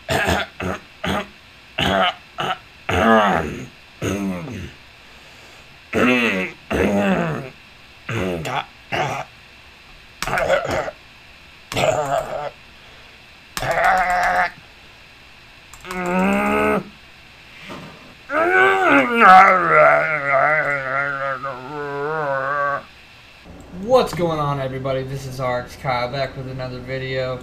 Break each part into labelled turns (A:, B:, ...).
A: What's going on, everybody? This is RX Kyle back with another video.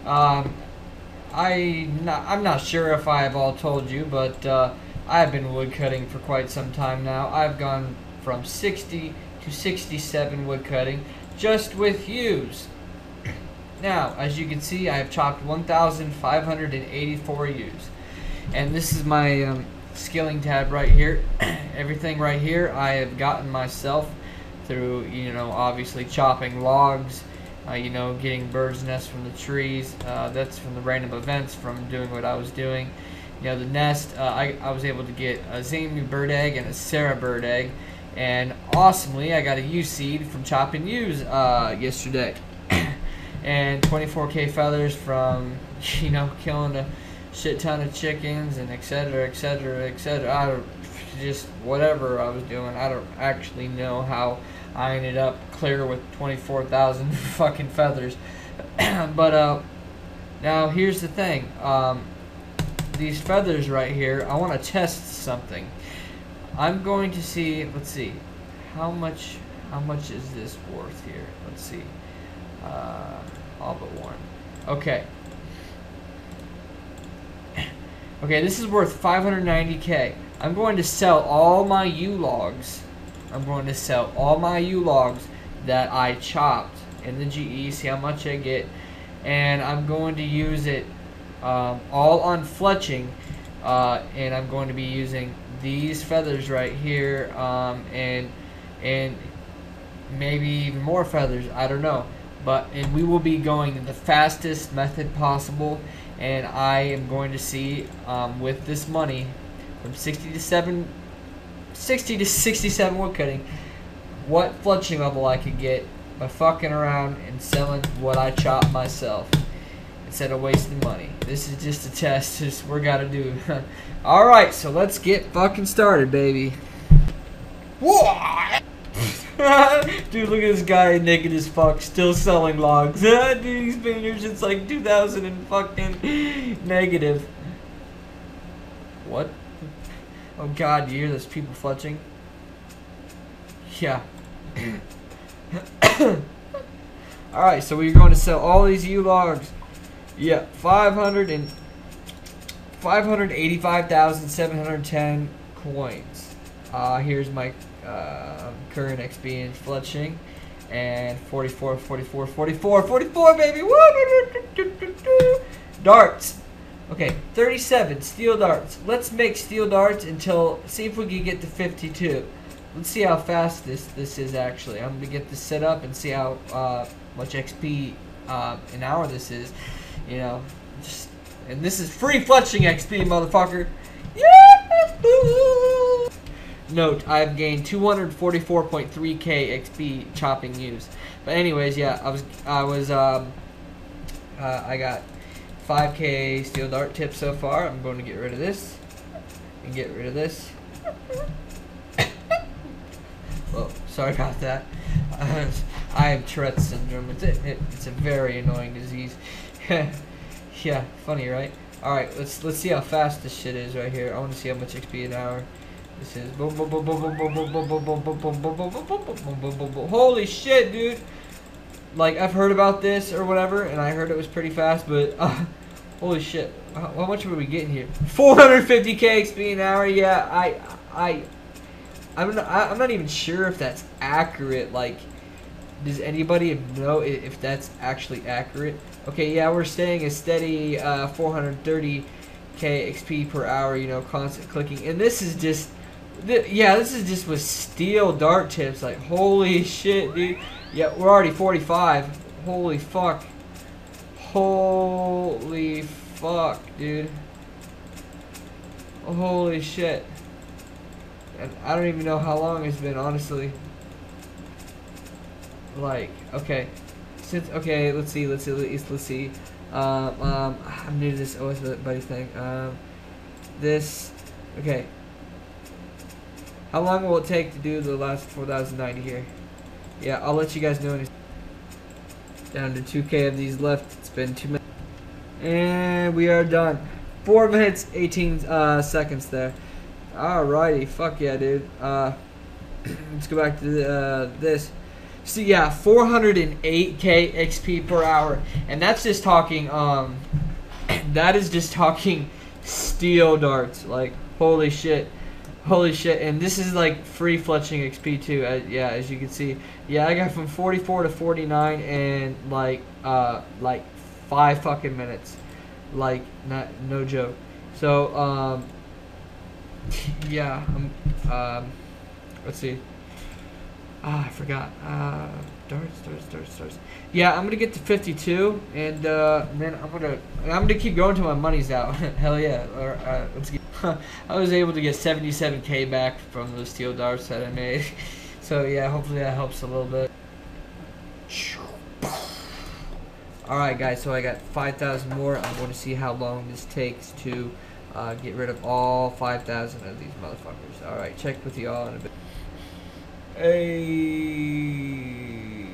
A: I'm not sure if I have all told you, but I've been woodcutting for quite some time now. I've gone from 60 to 67 woodcutting just with yews. Now, as you can see, I have chopped 1,584 yews, and this is my skilling tab right here. Everything right here I have gotten myself through, obviously chopping logs, getting birds' nests from the trees. That's from the random events from doing what I was doing. The nest, I was able to get a Zamu bird egg and a Sarah bird egg, and awesomely I got a yew seed from chopping yews yesterday. And 24K feathers from, killing a shit ton of chickens and etc, etc, etc. Just whatever I was doing. I don't actually know how I ended up clear with 24,000 fucking feathers. But now here's the thing. These feathers right here, I want to test something. I'm going to see, let's see, how much is this worth here? Let's see. All but one. Okay. Okay, this is worth 590K. I'm going to sell all my yew logs. I'm going to sell all my yew logs that I chopped in the GE, see how much I get, and I'm going to use it all on fletching, and I'm going to be using these feathers right here, and maybe even more feathers, I don't know. And we will be going the fastest method possible, and I am going to see with this money from 60 to 67 woodcutting what fletching level I could get by fucking around and selling what I chop myself instead of wasting money. This is just a test. Just we gotta do. Alright, so let's get fucking started, baby. Dude, look at this guy, naked as fuck, still selling logs. Dude, he's been here since like 2000 and fucking negative. What? Oh god, do you hear those people fletching? Yeah. Alright, so we're going to sell all these yew logs. Yeah, 585,710 coins. Here's my current XP in fletching. And 44, 44, 44, 44, baby! Woo! Darts. Okay, 37 steel darts. Let's make steel darts until, see if we can get to 52. Let's see how fast this is actually. I'm gonna get this set up and see how much XP an hour this is. And this is free fletching XP, motherfucker. Yeah! Note, I've gained 244.3k XP chopping yews. But anyways, yeah, I got 5k steel dart tips so far. I'm going to get rid of this and get rid of this. Well, sorry about that. I have Tourette's syndrome. It's a very annoying disease. Yeah, funny, right? All right, let's see how fast this shit is right here. I want to see how much XP an hour this is. Boom, boom, boom, boom, boom, boom, boom, boom, boom, boom, boom, boom, boom, boom, boom, boom, boom, boom, boom. Holy shit, dude! Like, I've heard about this or whatever, and I heard it was pretty fast, but holy shit, how much were we getting here? 450k XP an hour. Yeah, I'm not even sure if that's accurate. Like, does anybody know if that's actually accurate? Okay, yeah, we're staying a steady 430k XP per hour. Constant clicking, and this is just, this is just with steel dart tips. Like, holy shit, dude. Yeah, we're already 45. Holy fuck. Holy fuck, dude. Holy shit. And I don't even know how long it's been, honestly. Like, okay. Okay, let's see. I'm new to this OS buddy thing. Okay. How long will it take to do the last 4,090 here? Yeah, I'll let you guys know. Down to 2K of these left. It's been 2 minutes. And we are done. 4 minutes, 18 seconds there. Alrighty, fuck yeah, dude. Let's go back to this. So yeah, 408k XP per hour, and that's just talking. That is just talking steel darts. Like holy shit, and this is like free fletching XP too. Yeah, as you can see. Yeah, I got from 44 to 49 in like 5 fucking minutes. Like no joke. So yeah, let's see. I forgot. Darts. Yeah, I'm gonna get to 52, and then I'm gonna keep going till my money's out. Hell yeah! Or let's get. I was able to get 77k back from those steel darts that I made. So yeah, hopefully that helps a little bit. All right, guys. So I got 5,000 more. I'm going to see how long this takes to get rid of all 5,000 of these motherfuckers. All right, check with y'all in a bit. Hey.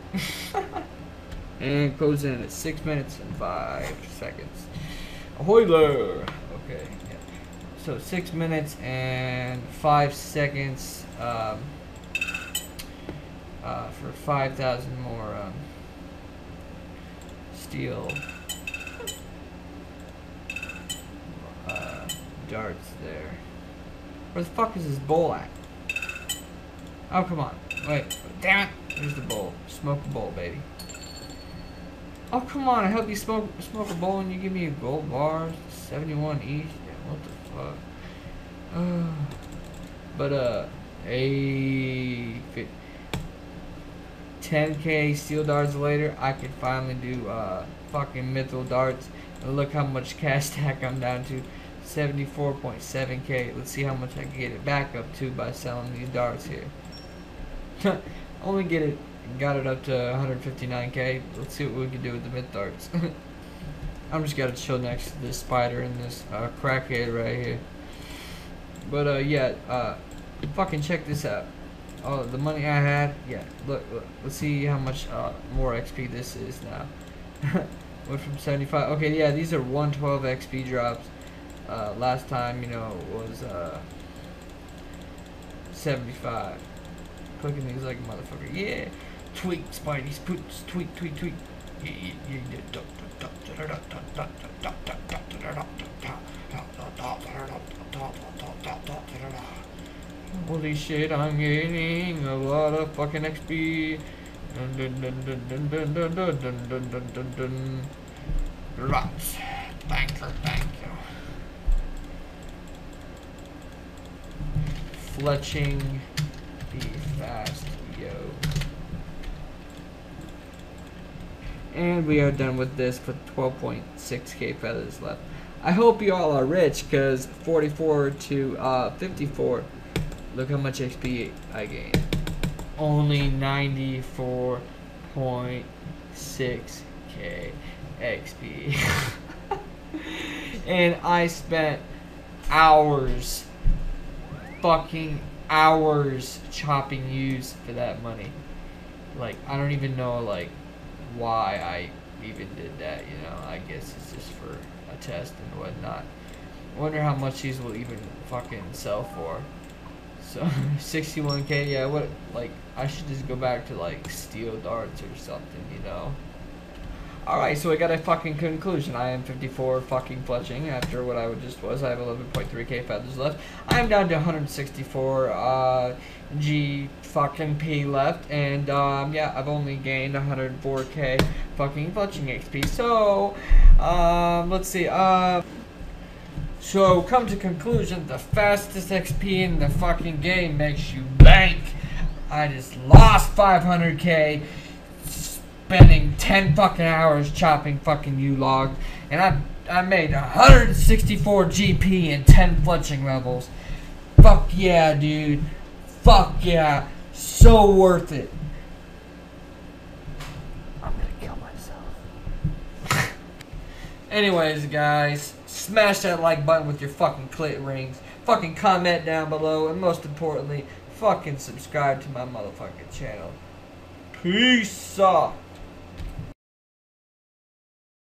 A: And close in at 6 minutes and 5 seconds. Ahoy there. Okay. Yeah. So 6 minutes and 5 seconds for 5,000 more steel darts there. Where the fuck is this bowl at? Oh, come on. Wait. Damn it. There's the bowl. Smoke a bowl, baby. Oh, come on. I help you smoke a bowl and you give me a gold bar. 71 each. Yeah, what the fuck? But, 10k steel darts later, I could finally do, fucking mithril darts. And look how much cash stack I'm down to. 74.7k. Let's see how much I can get it back up to by selling these darts here. Only got it up to 159k. Let's see what we can do with the myth darts. I'm just gotta chill next to this spider and this crackhead right here. But yeah, fucking check this out. Oh, the money I had. Yeah, look. Let's see how much more XP this is now. Went from 75. Okay, yeah, these are 112 XP drops. Last time, you know, was 75. Clicking these like a motherfucker. Yeah. Tweak, Spidey's poots. Tweak. Holy shit, I'm getting a lot of fucking XP. Lots. Thank you. Fletching. Be fast, yo. And we are done with this with 12.6k feathers left. I hope you all are rich, because 44 to 54, look how much XP I gained. Only 94.6k XP. And I spent hours, fucking hours chopping ewes for that money. Like, I don't even know, like, why I even did that, you know. I guess it's just for a test and whatnot. I wonder how much these will even fucking sell for. So 61k, yeah, what, like, I should just go back to like steel darts or something, you know. Alright, so I got a fucking conclusion. I am 54 fucking fletching after what I just was. I have 11.3k feathers left. I'm down to 164 G fucking P left, and yeah, I've only gained 104k fucking fletching XP. So let's see. So come to conclusion, the fastest XP in the fucking game makes you bank. I just lost 500k. Spending 10 fucking hours chopping fucking U-log, and I made 164 GP in 10 fletching levels. Fuck yeah, dude. Fuck yeah. So worth it. I'm gonna kill myself. Anyways, guys, smash that like button with your fucking clit rings. Fucking comment down below, and most importantly, fucking subscribe to my motherfucking channel. Peace out.